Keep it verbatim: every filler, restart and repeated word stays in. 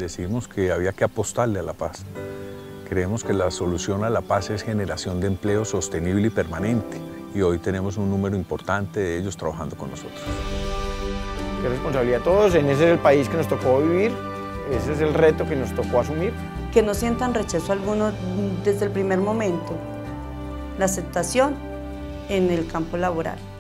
decidimos que había que apostarle a la paz. Creemos que la solución a la paz es generación de empleo sostenible y permanente, y hoy tenemos un número importante de ellos trabajando con nosotros. Qué responsabilidad de todos, en ese es el país que nos tocó vivir, ese es el reto que nos tocó asumir. Que no sientan rechazo alguno desde el primer momento, la aceptación en el campo laboral.